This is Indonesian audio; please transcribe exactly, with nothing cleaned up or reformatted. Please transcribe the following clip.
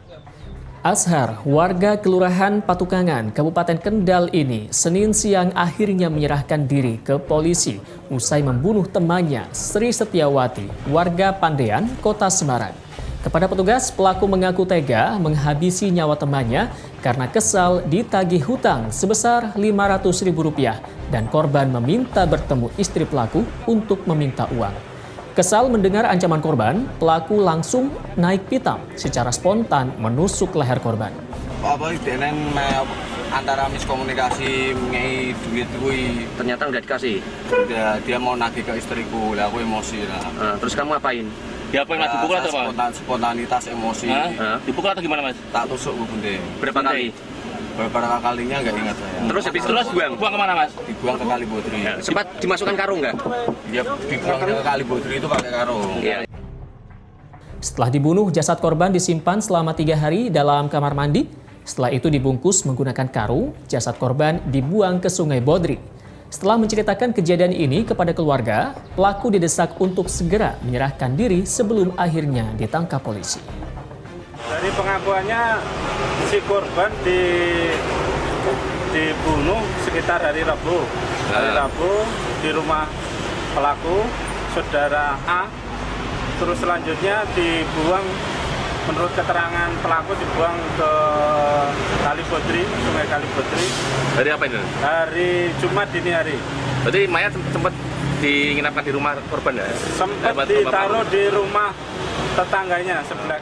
Ashar, warga Kelurahan Patukangan, Kabupaten Kendal ini Senin siang akhirnya menyerahkan diri ke polisi usai membunuh temannya Sri Setiawati, warga Pandean, Kota Semarang. Kepada petugas, pelaku mengaku tega menghabisi nyawa temannya karena kesal ditagih hutang sebesar lima ratus ribu rupiah dan korban meminta bertemu istri pelaku untuk meminta uang. Kesal mendengar ancaman korban, pelaku langsung naik pitam secara spontan menusuk leher korban. Apa denen antara miskomunikasi mengenai duit gue ternyata udah dikasih. Dia, dia mau nagih ke istriku, lah aku emosi lah. Uh, terus kamu ngapain? Dia apa yang lagi pukul atau apa? Spontan, spontanitas emosi. Uh, dipukul atau gimana mas? Tak tusuk gue bunda. Berapa kali? Beberapa kalinya nggak ingat saya. Terus habis itu buang? Buang kemana mas? Dibuang ke Kali Bodri. Ya, sempat dimasukkan karung nggak? Ya dibuang ke Kali Bodri itu pakai karung. Ya. Setelah dibunuh, jasad korban disimpan selama tiga hari dalam kamar mandi. Setelah itu dibungkus menggunakan karung, jasad korban dibuang ke Sungai Bodri. Setelah menceritakan kejadian ini kepada keluarga, pelaku didesak untuk segera menyerahkan diri sebelum akhirnya ditangkap polisi. Dari pengakuannya, si korban di, dibunuh sekitar hari Rabu. Hari Rabu di rumah pelaku, saudara A. Terus selanjutnya dibuang, menurut keterangan pelaku dibuang ke Kali Bodri, Sungai Kali Bodri. Dari apa ini? Hari Jumat dini hari. Berarti mayat sempat diinapkan di rumah korban ya? Sempat ditaruh di rumah tetangganya sebelah.